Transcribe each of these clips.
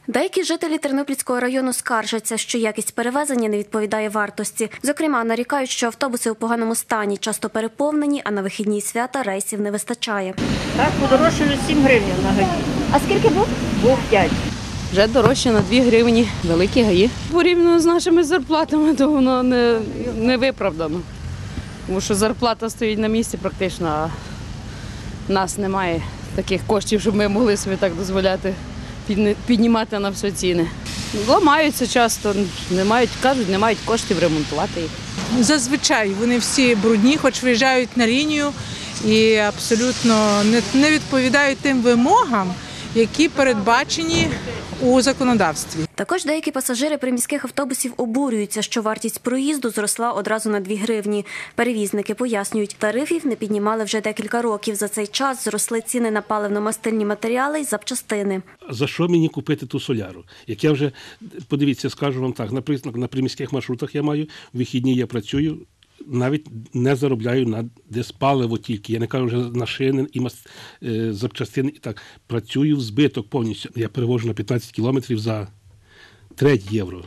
Деякі жителі Тернопільського району скаржаться, що якість перевезення не відповідає вартості. Зокрема, нарікають, що автобуси у поганому стані, часто переповнені, а на вихідні свята рейсів не вистачає. Так, подорожчали 7 гривень на гаї. А скільки був? Був 5. Вже дорожче на 2 гривні, великі гаї. Порівняно з нашими зарплатами, то воно не виправдано. Тому що зарплата стоїть на місці практично, а в нас немає таких коштів, щоб ми могли собі так дозволяти піднімати на все ціни. Ламаються часто, кажуть, не мають коштів ремонтувати їх. Зазвичай вони всі брудні, хоч виїжджають на лінію і абсолютно не відповідають тим вимогам, які передбачені у законодавстві. Також деякі пасажири приміських автобусів обурюються, що вартість проїзду зросла одразу на 2 гривні. Перевізники пояснюють, тарифів не піднімали вже декілька років. За цей час зросли ціни на паливно-мастильні матеріали й запчастини. За що мені купити ту соляру? Як я вже, подивіться, скажу вам так, на приміських маршрутах я маю, в вихідні я працюю, навіть не заробляю на диспаливо тільки. Я не кажу вже на шини і запчастини і так. Працюю в збиток повністю. Я перевожу на 15 кілометрів за 3 євро.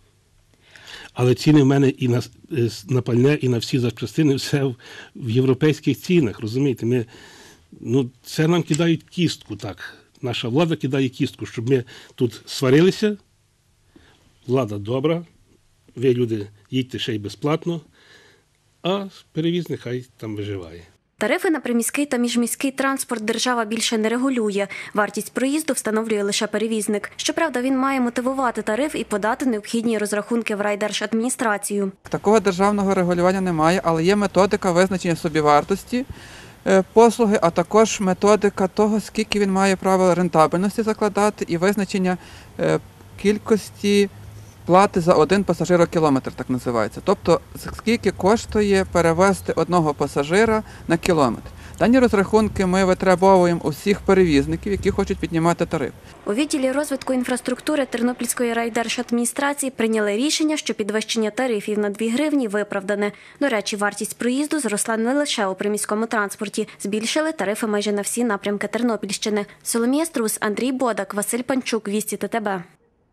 Але ціни в мене і на пальне, і на всі запчастини все в європейських цінах, розумієте? Це нам кидають кістку, так. Наша влада кидає кістку, щоб ми тут сварилися. Влада добра, ви, люди, їдьте ще й безплатно. А перевізник хай там виживає. Тарифи на приміський та міжміський транспорт держава більше не регулює. Вартість проїзду встановлює лише перевізник. Щоправда, він має мотивувати тариф і подати необхідні розрахунки в райдержадміністрацію. Такого державного регулювання немає, але є методика визначення собівартості послуги, а також методика того, скільки він має право рентабельності закладати і визначення кількості плати за один пасажирокілометр, так називається. Тобто, скільки коштує перевезти одного пасажира на кілометр. Дані розрахунки ми витребовуємо у всіх перевізників, які хочуть піднімати тариф. У відділі розвитку інфраструктури Тернопільської райдержадміністрації прийняли рішення, що підвищення тарифів на 2 гривні виправдане. До речі, вартість проїзду зросла не лише у приміському транспорті. Збільшили тарифи майже на всі напрямки Тернопільщини. Соломія Струс, Андрій Бодак, Василь Панчук, Вісті ТТБ.